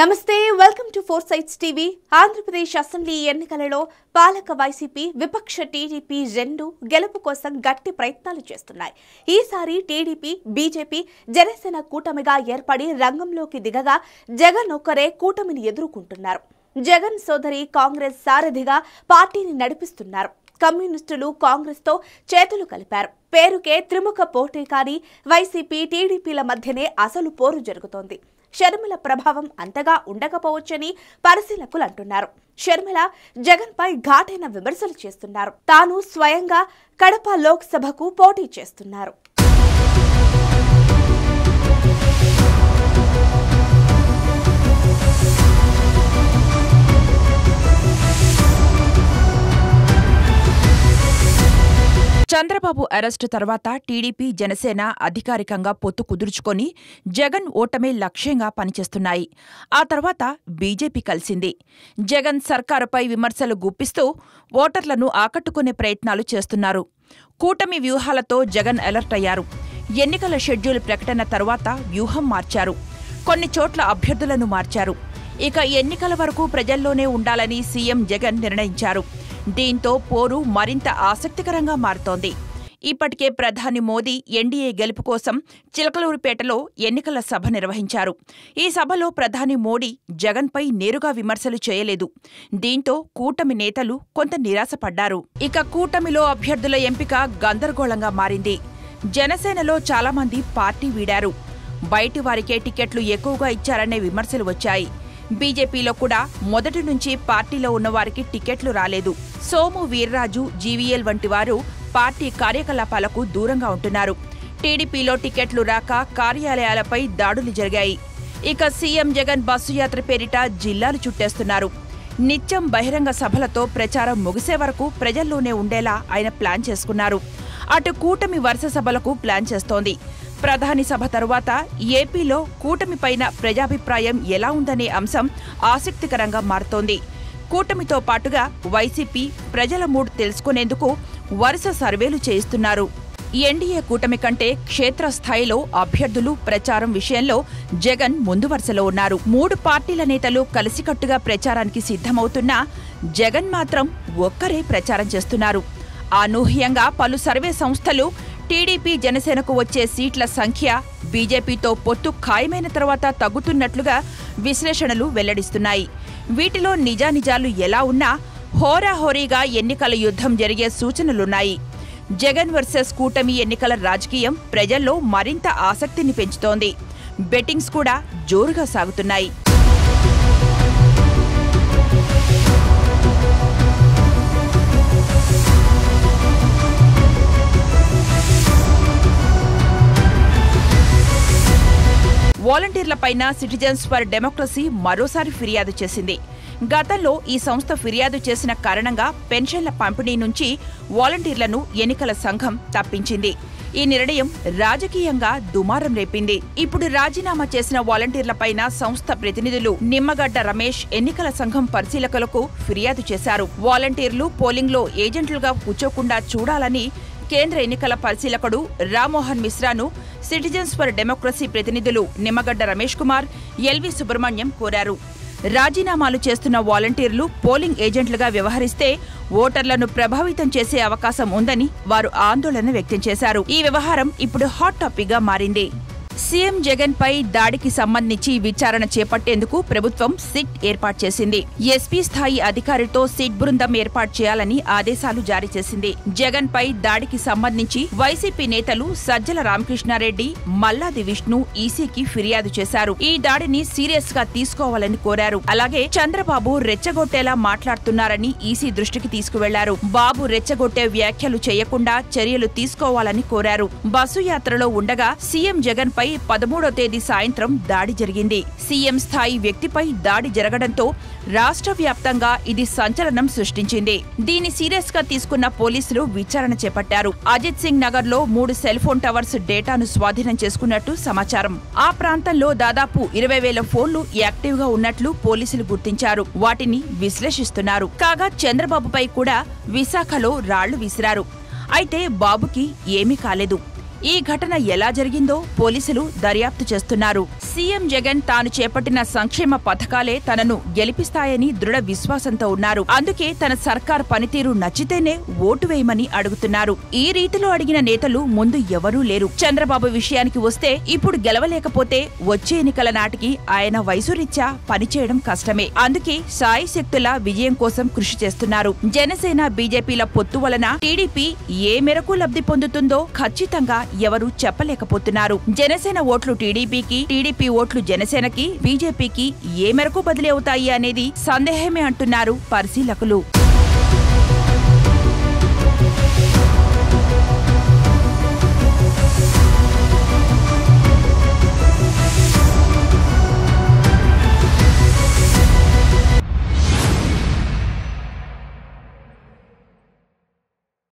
నమస్తే welcome to four sides TV. Andhra Pradesh assembly ఎన్నికలలో పాలక వైసీపీ విపక్ష టీడీపీ రెండు గెలుపు కోసం గట్టి ప్రయత్నాలు చేస్తున్నాయి. ఈసారి టీడీపీ బీజేపీ జనసేన కూటమిగా ఏర్పడి రంగంలోకి దిగగా జగన్ ఒక్కరే కూటమిని ఎదుర్కొంటున్నారు. జగన్ సోదరి కాంగ్రెస్ సారథిగా పార్టీని నడిపిస్తున్నారు. కమ్యూనిస్టులు కాంగ్రెస్ తో చేతులు కలిపారు. పేరుకే త్రిముఖ పోటీ కానీ వైసీపీ టీడీపీల మధ్యనే అసలు పోరు జరుగుతోంది. షర్మిల ప్రభావం అంతగా ఉండకపోవచ్చని పరిశీలకులు అంటున్నారు. షర్మిల జగన్ పై ఘాటైన విమర్శలు చేస్తున్నారు. తాను స్వయంగా కడప లోక్సభకు పోటీ చేస్తున్నారు. చంద్రబాబు అరెస్టు తర్వాత టీడీపీ జనసేన అధికారికంగా పొత్తు కుదుర్చుకొని జగన్ ఓటమే లక్ష్యంగా పనిచేస్తున్నాయి. ఆ తర్వాత బీజేపీ కలిసింది. జగన్ సర్కారుపై విమర్శలు గుప్పిస్తూ ఓటర్లను ఆకట్టుకునే ప్రయత్నాలు చేస్తున్నారు. కూటమి వ్యూహాలతో జగన్ అలర్ట్ అయ్యారు. ఎన్నికల షెడ్యూల్ ప్రకటన తర్వాత వ్యూహం మార్చారు. కొన్ని చోట్ల అభ్యర్థులను మార్చారు. ఇక ఎన్నికల వరకు ప్రజల్లోనే ఉండాలని సీఎం జగన్ నిర్ణయించారు. దీంతో పోరు మరింత ఆసక్తికరంగా మారుతోంది. ఇప్పటికే ప్రధాని మోదీ ఎన్డీఏ గెలుపు కోసం చిలకలూరిపేటలో ఎన్నికల సభ నిర్వహించారు. ఈ సభలో ప్రధాని మోడీ జగన్పై నేరుగా విమర్శలు చేయలేదు. దీంతో కూటమి నేతలు కొంత నిరాశపడ్డారు. ఇక కూటమిలో అభ్యర్థుల ఎంపిక గందరగోళంగా మారింది. జనసేనలో చాలామంది పార్టీ వీడారు. బయటి వారికే టికెట్లు ఎక్కువగా ఇచ్చారనే విమర్శలు వచ్చాయి. బీజేపీలో కూడా మొదటి నుంచి పార్టీలో ఉన్నవారికి టికెట్లు రాలేదు. సోము వీర్రాజు, జీవీఎల్ వంటి వారు పార్టీ కార్యకలాపాలకు దూరంగా ఉంటున్నారు. టీడీపీలో టికెట్లు రాక కార్యాలయాలపై దాడులు జరిగాయి. ఇక సీఎం జగన్ బస్సు యాత్ర పేరిట జిల్లాలు చుట్టేస్తున్నారు. నిత్యం బహిరంగ సభలతో ప్రచారం ముగిసే వరకు ప్రజల్లోనే ఉండేలా ఆయన ప్లాన్ చేసుకున్నారు. అటు కూటమి వరుస సభలకు ప్లాన్ చేస్తోంది. ప్రధాని సభ తరువాత ఏపీలో కూటమిపైన ప్రజాభిప్రాయం ఎలా ఉందనే అంశం ఆసక్తికరంగా మారుతోంది. కూటమితో పాటుగా వైసీపీ ప్రజల మూడ్ తెలుసుకునేందుకు వరుస సర్వేలు చేయిస్తున్నారు. ఎన్డీఏ కూటమి కంటే క్షేత్రస్థాయిలో అభ్యర్థులు ప్రచారం విషయంలో జగన్ ముందు వరుసలో ఉన్నారు. 3 పార్టీల నేతలు కలిసికట్టుగా ప్రచారానికి సిద్ధమవుతున్నా జగన్ మాత్రం ఒక్కరే ప్రచారం చేస్తున్నారు. అనూహ్యంగా పలు సర్వే సంస్థలు టీడీపీ జనసేనకు వచ్చే సీట్ల సంఖ్య బీజేపీతో పొత్తు ఖాయమైన తర్వాత తగ్గుతున్నట్లుగా విశ్లేషణలు వెల్లడిస్తున్నాయి. వీటిలో నిజానిజాలు ఎలా ఉన్నా హోరాహోరీగా ఎన్నికల యుద్ధం జరిగే సూచనలున్నాయి. జగన్ వర్సెస్ కూటమి ఎన్నికల రాజకీయం ప్రజల్లో మరింత ఆసక్తిని పెంచుతోంది. బెట్టింగ్స్ కూడా జోరుగా సాగుతున్నాయి. వాలంటీర్లపైన సిటిజన్స్ ఫర్ డెమోక్రసీ మరోసారి ఫిర్యాదు చేసింది. గతంలో ఈ సంస్థ ఫిర్యాదు చేసిన కారణంగా పెన్షన్ల పంపిణీ నుంచి వాలంటీర్లను ఎన్నికల సంఘం తప్పించింది. ఈ నిర్ణయం రాజకీయంగా దుమారం రేపింది. ఇప్పుడు రాజీనామా చేసిన వాలంటీర్లపైన సంస్థ ప్రతినిధులు నిమ్మగడ్డ రమేష్ ఎన్నికల సంఘం పరిశీలకులకు ఫిర్యాదు చేశారు. వాలంటీర్లు పోలింగ్లో ఏజెంట్లుగా కూర్చోకుండా చూడాలని కేంద్ర ఎన్నికల పరిశీలకుడు రామ్మోహన్ మిశ్రాను సిటిజన్స్ ఫర్ డెమోక్రసీ ప్రతినిధులు నిమ్మగడ్డ రమేష్ కుమార్, ఎల్వి సుబ్రహ్మణ్యం కోరారు. రాజీనామాలు చేస్తున్న వాలంటీర్లు పోలింగ్ ఏజెంట్లుగా వ్యవహరిస్తే ఓటర్లను ప్రభావితం చేసే అవకాశం ఉందని వారు ఆందోళన వ్యక్తం చేశారు. ఈ వ్యవహారం ఇప్పుడు హాట్ టాపిక్ గా మారింది. సీఎం జగన్ పై దాడికి సంబంధించి విచారణ చేపట్టేందుకు ప్రభుత్వం సిట్ ఏర్పాటు చేసింది. ఎస్పీ స్థాయి అధికారితో సిట్ బృందం ఏర్పాటు చేయాలని ఆదేశాలు జారీ చేసింది. జగన్ పై దాడికి సంబంధించి వైసీపీ నేతలు సజ్జల రామకృష్ణారెడ్డి, మల్లాది విష్ణు ఈసీకి ఫిర్యాదు చేశారు. ఈ దాడిని సీరియస్ గా తీసుకోవాలని కోరారు. అలాగే చంద్రబాబు రెచ్చగొట్టేలా మాట్లాడుతున్నారని ఈసీ దృష్టికి తీసుకువెళ్లారు. బాబు రెచ్చగొట్టే వ్యాఖ్యలు చేయకుండా చర్యలు తీసుకోవాలని కోరారు. బస్సు యాత్రలో ఉండగా సీఎం జగన్ పై 13వ తేదీ సాయంత్రం దాడి జరిగింది. సీఎం స్థాయి వ్యక్తిపై దాడి జరగడంతో రాష్ట్ర వ్యాప్తంగా ఇది సంచలనం సృష్టించింది. దీన్ని సీరియస్ గా తీసుకున్న పోలీసులు విచారణ చేపట్టారు. అజిత్ సింగ్ నగర్ లో 3 సెల్ ఫోన్ టవర్స్ డేటాను స్వాధీనం చేసుకున్నట్టు సమాచారం. ఆ ప్రాంతంలో దాదాపు 20,000 ఫోన్లు యాక్టివ్ గా ఉన్నట్లు పోలీసులు గుర్తించారు. వాటిని విశ్లేషిస్తున్నారు. కాగా చంద్రబాబుపై కూడా విశాఖలో రాళ్లు విసిరారు. అయితే బాబుకి ఏమీ కాలేదు. ఈ ఘటన ఎలా జరిగిందో పోలీసులు దర్యాప్తు చేస్తున్నారు. సీఎం జగన్ తాను చేపట్టిన సంక్షేమ పథకాలే తనను గెలిపిస్తాయని దృఢ విశ్వాసంతో ఉన్నారు. అందుకే తన సర్కార్ పనితీరు నచ్చితేనే ఓటు వేయమని అడుగుతున్నారు. ఈ రీతిలో అడిగిన నేతలు ముందు ఎవరూ లేరు. చంద్రబాబు విషయానికి వస్తే ఇప్పుడు గెలవలేకపోతే వచ్చే ఎన్నికల నాటికి ఆయన వయసు రీత్యా పనిచేయడం కష్టమే. అందుకే శాయశక్తులా విజయం కోసం కృషి చేస్తున్నారు. జనసేన బీజేపీల పొత్తు వలన టీడీపీ ఏ మేరకు లబ్ధి పొందుతుందో ఖచ్చితంగా ఎవరూ చెప్పలేకపోతున్నారు. జనసేన ఓట్లు టీడీపీకి, టీడీపీ ఓట్లు జనసేనకి, బీజేపీకి ఏ మేరకు బదిలీ అవుతాయి అనేది సందేహమే అంటున్నారు పరిశీలకులు.